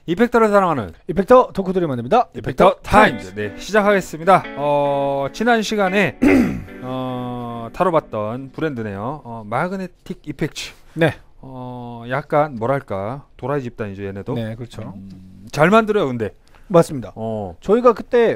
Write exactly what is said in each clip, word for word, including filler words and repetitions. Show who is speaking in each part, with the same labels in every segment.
Speaker 1: 이펙터를 사랑하는
Speaker 2: 이펙터 덕후들이 만듭니다.
Speaker 1: 이펙터 타임즈. 네, 시작하겠습니다. 어, 지난 시간에 어, 다뤄봤던 브랜드네요. 어, 마그네틱 이펙트.
Speaker 2: 네.
Speaker 1: 어, 약간 뭐랄까 도라이 집단이죠, 얘네도.
Speaker 2: 네, 그렇죠.
Speaker 1: 음, 잘 만들어요, 근데.
Speaker 2: 맞습니다.
Speaker 1: 어,
Speaker 2: 저희가 그때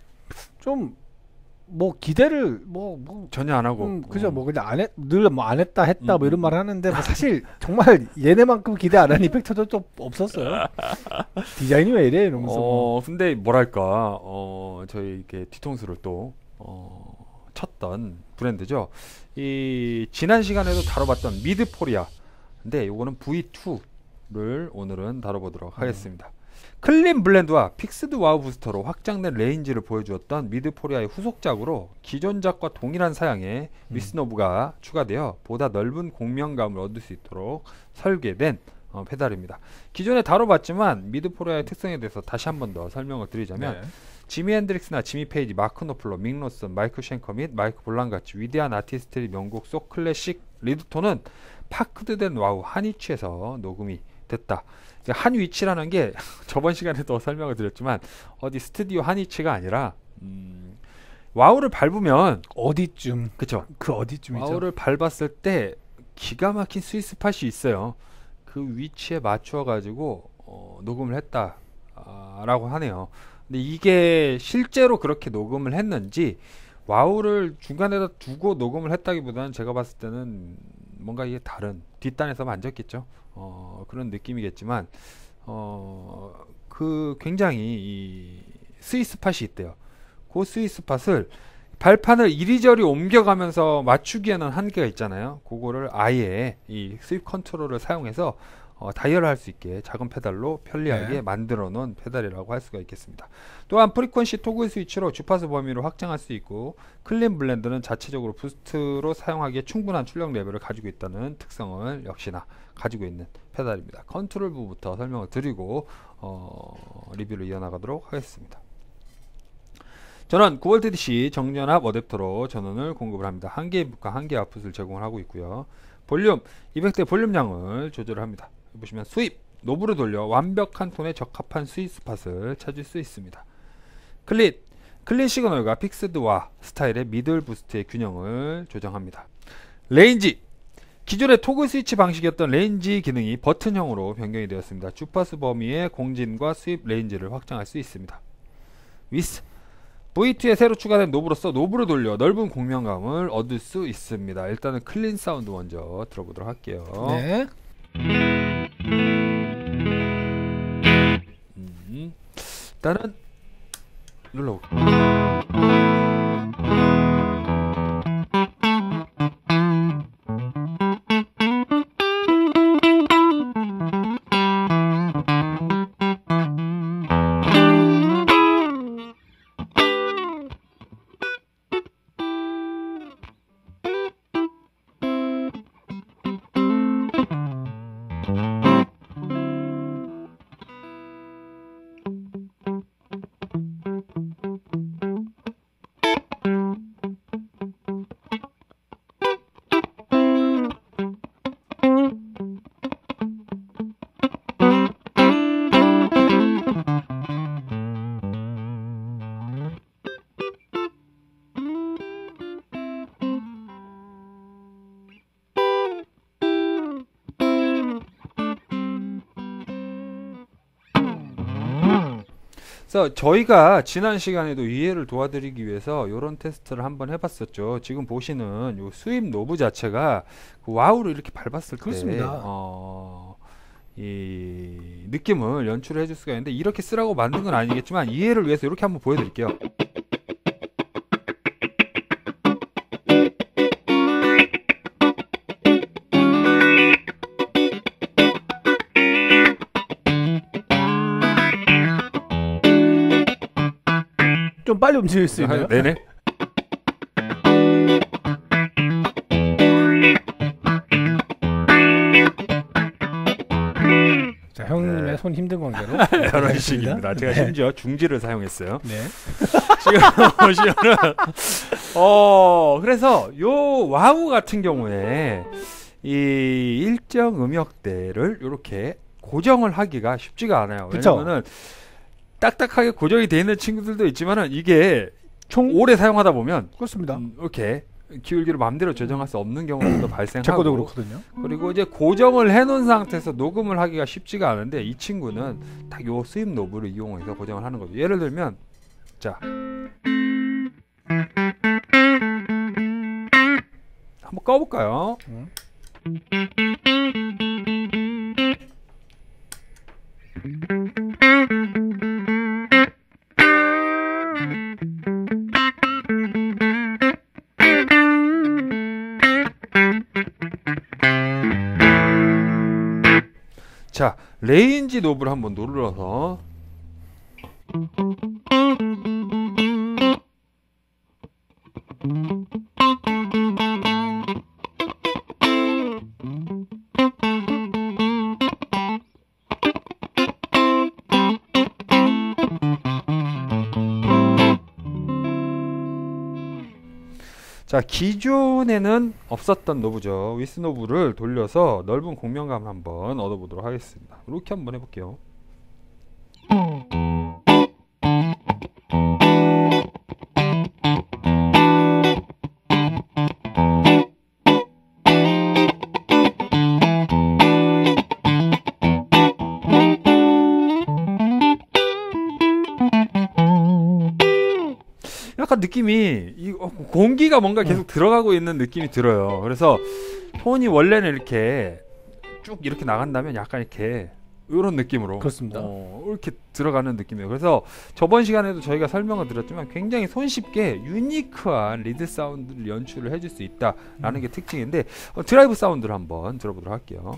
Speaker 2: 좀 뭐 기대를 뭐, 뭐
Speaker 1: 전혀 안 하고.
Speaker 2: 음, 그죠.
Speaker 1: 어.
Speaker 2: 뭐 그냥 안 했, 늘 뭐 안 했다 했다
Speaker 1: 음,
Speaker 2: 뭐 이런
Speaker 1: 음.
Speaker 2: 말 하는데 뭐 사실 정말 얘네만큼 기대 안 한 이펙터도 또 없었어요. 디자인이 왜 이래 이러면서. 뭐.
Speaker 1: 어, 근데 뭐랄까, 어, 저희 이렇게 뒤통수를 또 어, 쳤던 브랜드죠. 이 지난 시간에도 다뤄봤던 미드포리아. 근데 요거는 브이 투를 오늘은 다뤄보도록 하겠습니다. 클린 블렌드와 픽스드 와우 부스터로 확장된 레인지를 보여주었던 미드포리아의 후속작으로 기존작과 동일한 사양의
Speaker 2: 음.
Speaker 1: 위스노브가 추가되어 보다 넓은 공명감을 얻을 수 있도록 설계된 어, 페달입니다. 기존에 다뤄봤지만 미드포리아의 특성에 대해서 다시 한 번 더 설명을 드리자면
Speaker 2: 네.
Speaker 1: 지미 핸드릭스나 지미 페이지, 마크 노플러, 믹 로슨, 마이크 쉔커 및 마이크 볼란 같이 위대한 아티스트의 명곡 속 클래식 리드톤은 파크드된 와우 한 위치에서 녹음이 됐다. 한 위치라는 게 저번 시간에도 설명을 드렸지만 어디 스튜디오 한 위치가 아니라 음, 와우를 밟으면
Speaker 2: 어디쯤
Speaker 1: 그쵸,
Speaker 2: 그 어디쯤이죠?
Speaker 1: 와우를 밟았을 때 기가 막힌 스윗 스팟이 있어요. 그 위치에 맞춰 가지고 어, 녹음을 했다 아, 라고 하네요. 근데 이게 실제로 그렇게 녹음을 했는지 와우를 중간에다 두고 녹음을 했다기보다는 제가 봤을 때는 뭔가 이게 다른 뒷단에서 만졌겠죠. 어, 그런 느낌이겠지만 어, 그 굉장히 이 스윗 스팟이 있대요. 그 스윗 스팟을 발판을 이리저리 옮겨가면서 맞추기에는 한계가 있잖아요. 그거를 아예 이 스윗 컨트롤을 사용해서 어, 다이얼할 수 있게 작은 페달로 편리하게
Speaker 2: 네.
Speaker 1: 만들어 놓은 페달이라고 할 수가 있겠습니다. 또한 프리퀀시 토글 스위치로 주파수 범위를 확장할 수 있고 클린 블렌드는 자체적으로 부스트로 하기에 충분한 출력 레벨을 가지고 있다는 특성을 역시나 가지고 있는 페달입니다. 컨트롤 부부터 설명을 드리고 어, 리뷰를 이어나가도록 하겠습니다. 전원 구 볼트 디씨 정전압 어댑터로 전원을 공급을 합니다. 한 개의 인풋과 한 개의 아웃풋을 제공을 하고 있고요. 볼륨, 이펙트의 볼륨량을 조절을 합니다. 보시면 수입, 노브를 돌려 완벽한 톤에 적합한 스윗 스팟을 찾을 수 있습니다. 클릿, 클릿 시그널과 픽스드와 스타일의 미들 부스트의 균형을 조정합니다. 레인지, 기존의 토글 스위치 방식이었던 레인지 기능이 버튼형으로 변경이 되었습니다. 주파수 범위의 공진과 수입 레인지를 확장할 수 있습니다. 위스, 브이 투에 새로 추가된 노브로서 노브를 돌려 넓은 공명감을 얻을 수 있습니다. 일단은 클린 사운드 먼저 들어보도록 할게요.
Speaker 2: 네.
Speaker 1: 음, 일단은 눌러볼게요. 그래서 저희가 지난 시간에도 이해를 도와드리기 위해서 이런 테스트를 한번 해봤었죠. 지금 보시는 요 수입 노브 자체가 그 와우를 이렇게 밟았을
Speaker 2: 그렇습니다.
Speaker 1: 때 어, 이 느낌을 연출을 해줄 수가 있는데 이렇게 쓰라고 만든 건 아니겠지만 이해를 위해서 이렇게 한번 보여드릴게요.
Speaker 2: 좀 빨리 움직일 수 있나요?
Speaker 1: 네네.
Speaker 2: 자, 형님의
Speaker 1: 네.
Speaker 2: 손 힘든 관계로
Speaker 1: 이런 식입니다. 제가
Speaker 2: 네.
Speaker 1: 심지어 중지를 사용했어요.
Speaker 2: 네.
Speaker 1: 지금 보시면은 어 그래서 요 와우 같은 경우에 이 일정 음역대를 이렇게 고정을 하기가 쉽지가 않아요.
Speaker 2: 그쵸?
Speaker 1: 왜냐면은 딱딱하게 고정이 돼 있는 친구들도 있지만은 이게
Speaker 2: 총
Speaker 1: 오래 사용하다 보면
Speaker 2: 그렇습니다.
Speaker 1: 음, 이렇게 기울기를 마음대로 조정할 수 없는 경우도 발생하고
Speaker 2: 제 거도 그렇거든요.
Speaker 1: 그리고 이제 고정을 해놓은 상태에서 녹음을 하기가 쉽지가 않은데 이 친구는 딱 요 스윕 노브를 이용해서 고정을 하는 거죠. 예를 들면 자 한번 꺼볼까요?
Speaker 2: 음.
Speaker 1: 자 레인지 노브를 한번 눌러서 자 기존에는 없었던 노브죠. 위스 노브를 돌려서 넓은 공명감을 한번 얻어보도록 하겠습니다. 이렇게 한번 해볼게요. 약간 느낌이 이 어, 공기가 뭔가 계속 들어가고 있는 느낌이 들어요. 그래서 톤이 원래는 이렇게 쭉 이렇게 나간다면 약간 이렇게 이런 느낌으로
Speaker 2: 그렇습니다.
Speaker 1: 어, 이렇게 들어가는 느낌이에요. 그래서 저번 시간에도 저희가 설명을 드렸지만 굉장히 손쉽게 유니크한 리드 사운드를 연출을 해줄 수 있다라는 게 특징인데 어, 드라이브 사운드를 한번 들어보도록 할게요.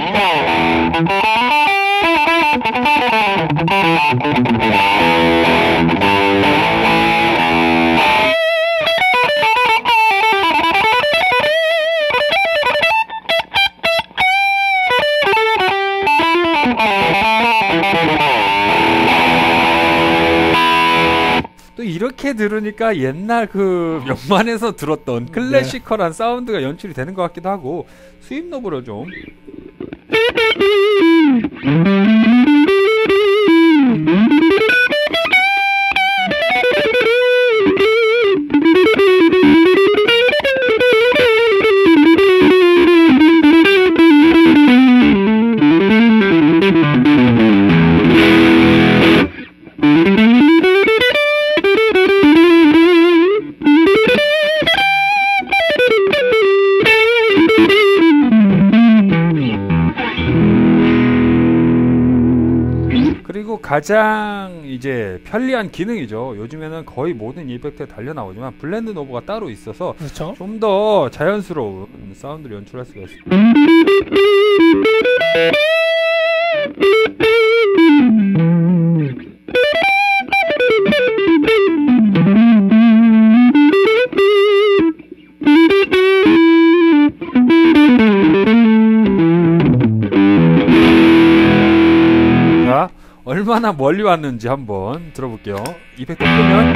Speaker 1: 또 이렇게 들으니까 옛날 그 명반에서 들었던 클래시컬한 사운드가 연출이 되는 것 같기도 하고 스윕 노브를 좀 그리고 가장 이제 편리한 기능이죠. 요즘에는 거의 모든 이펙트에 달려 나오지만 블렌드 노브가 따로 있어서
Speaker 2: 그렇죠.
Speaker 1: 좀 더 자연스러운 사운드를 연출할 수가 있습니다. 자, 얼마나 멀리 왔는지 한번 들어볼게요. 이펙트 끄면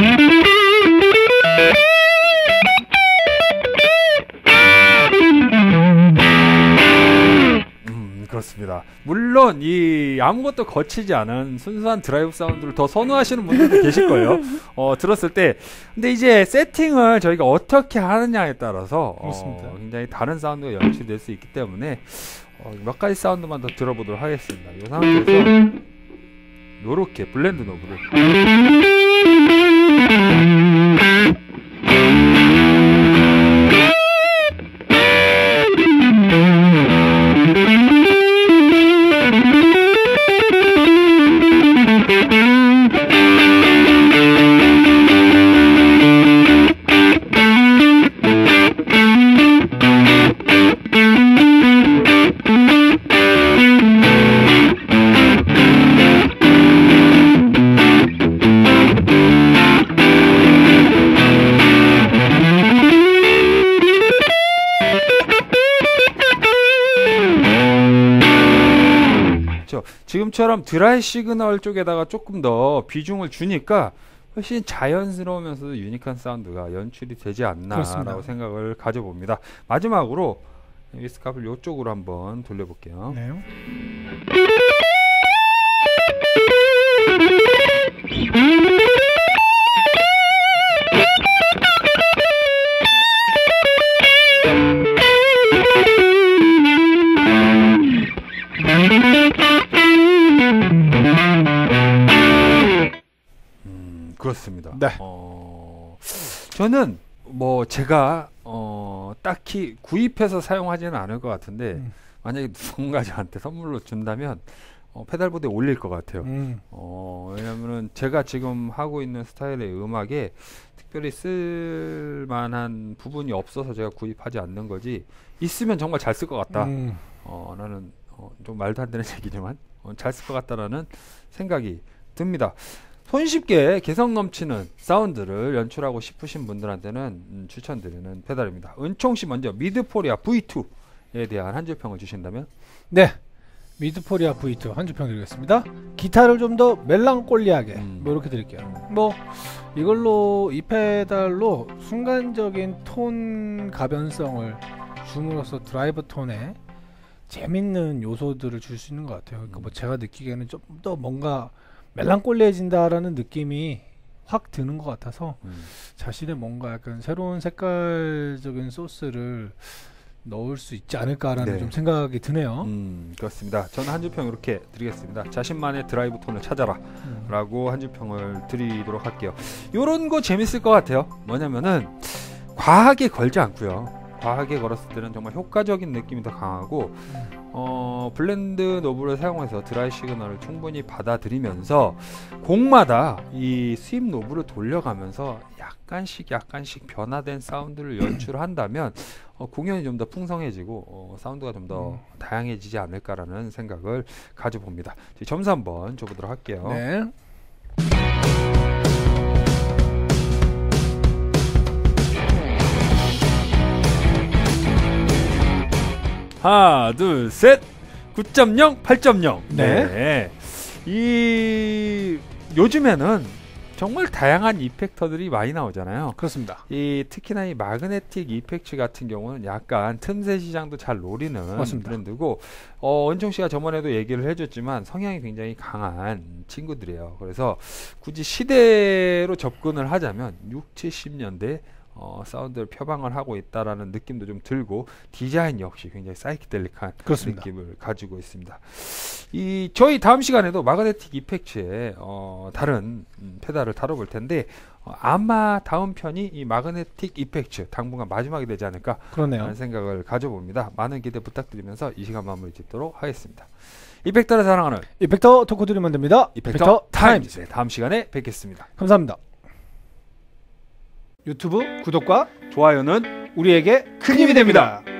Speaker 1: 음 그렇습니다. 물론 이 아무것도 거치지 않은 순수한 드라이브 사운드를 더 선호하시는 분들도 계실 거예요. 어, 들었을 때. 근데 이제 세팅을 저희가 어떻게 하느냐에 따라서
Speaker 2: 그렇습니다.
Speaker 1: 어, 굉장히 다른 사운드가 연출될 수 있기 때문에 어, 몇 가지 사운드만 더 들어보도록 하겠습니다. 이 상태에서 요렇게 블렌드 노브를 지금처럼 드라이 시그널 쪽에다가 조금 더 비중을 주니까 훨씬 자연스러우면서도 유니크한 사운드가 연출이 되지 않나
Speaker 2: 그렇습니다.
Speaker 1: 라고 생각을 가져봅니다. 마지막으로 위스캅을 이쪽으로 한번 돌려볼게요.
Speaker 2: 네.
Speaker 1: 그렇습니다.
Speaker 2: 네.
Speaker 1: 어, 저는 뭐 제가 어, 딱히 구입해서 사용하지는 않을 것 같은데
Speaker 2: 음.
Speaker 1: 만약에 누군가 저한테 선물로 준다면 어, 페달보드에 올릴 것 같아요.
Speaker 2: 음.
Speaker 1: 어, 왜냐면은 제가 지금 하고 있는 스타일의 음악에 특별히 쓸 만한 부분이 없어서 제가 구입하지 않는 거지, 있으면 정말 잘 쓸 것 같다.
Speaker 2: 음.
Speaker 1: 어, 나는 어, 좀 말도 안 되는 얘기지만 어, 잘 쓸 것 같다라는 생각이 듭니다. 손쉽게 개성 넘치는 사운드를 연출하고 싶으신 분들한테는 음, 추천드리는 페달입니다. 은총씨 먼저 미드포리아 브이 투에 대한 한 줄 평을 주신다면?
Speaker 2: 네. 미드포리아 브이 투 한 줄 평 드리겠습니다. 기타를 좀 더 멜랑콜리하게
Speaker 1: 음.
Speaker 2: 뭐 이렇게 드릴게요. 뭐 이걸로 이 페달로 순간적인 톤 가변성을 줌으로써 드라이브 톤에 재밌는 요소들을 줄 수 있는 것 같아요. 그러니까 뭐 제가 느끼기에는 좀 더 뭔가 멜랑콜리해진다라는 느낌이 확 드는 것 같아서
Speaker 1: 음.
Speaker 2: 자신의 뭔가 약간 새로운 색깔적인 소스를 넣을 수 있지 않을까라는
Speaker 1: 네.
Speaker 2: 좀 생각이 드네요.
Speaker 1: 음, 그렇습니다. 저는 한 줄 평 이렇게 드리겠습니다. 자신만의 드라이브 톤을 찾아라
Speaker 2: 음.
Speaker 1: 라고 한 줄 평을 드리도록 할게요. 요런 거 재밌을 것 같아요. 뭐냐면은 과하게 걸지 않고요. 과하게 걸었을 때는 정말 효과적인 느낌이 더 강하고 어, 블렌드 노브를 사용해서 드라이 시그널을 충분히 받아들이면서 곡마다 이 스윕 노브를 돌려가면서 약간씩 약간씩 변화된 사운드를 연출한다면 어, 공연이 좀 더 풍성해지고 어, 사운드가 좀 더
Speaker 2: 음.
Speaker 1: 다양해지지 않을까라는 생각을 가져봅니다. 점수 한번 줘보도록 할게요.
Speaker 2: 네.
Speaker 1: 하나, 둘, 셋. 구 점 영, 팔 점 영.
Speaker 2: 네.
Speaker 1: 네. 이 요즘에는 정말 다양한 이펙터들이 많이 나오잖아요.
Speaker 2: 그렇습니다.
Speaker 1: 이 특히나 이 마그네틱 이펙트 같은 경우는 약간 틈새 시장도 잘 노리는
Speaker 2: 맞습니다.
Speaker 1: 브랜드고, 어, 은총 씨가 저번에도 얘기를 해줬지만 성향이 굉장히 강한 친구들이에요. 그래서 굳이 시대로 접근을 하자면 육, 칠십 년대 어, 사운드를 표방을 하고 있다라는 느낌도 좀 들고, 디자인 역시 굉장히 사이키델릭한
Speaker 2: 그렇습니다.
Speaker 1: 느낌을 가지고 있습니다. 이 저희 다음 시간에도 마그네틱 이펙트의 어, 다른 음, 페달을 다뤄볼 텐데 어, 아마 다음 편이 이 마그네틱 이펙트 당분간 마지막이 되지 않을까
Speaker 2: 그러네요.
Speaker 1: 라는 생각을 가져봅니다. 많은 기대 부탁드리면서 이 시간 마무리 짓도록 하겠습니다. 이펙터를 사랑하는
Speaker 2: 이펙터 토크 드리면 됩니다.
Speaker 1: 이펙터 타임즈. 네, 다음 시간에 뵙겠습니다.
Speaker 2: 감사합니다. 유튜브 구독과
Speaker 1: 좋아요는
Speaker 2: 우리에게 큰 힘이 됩니다.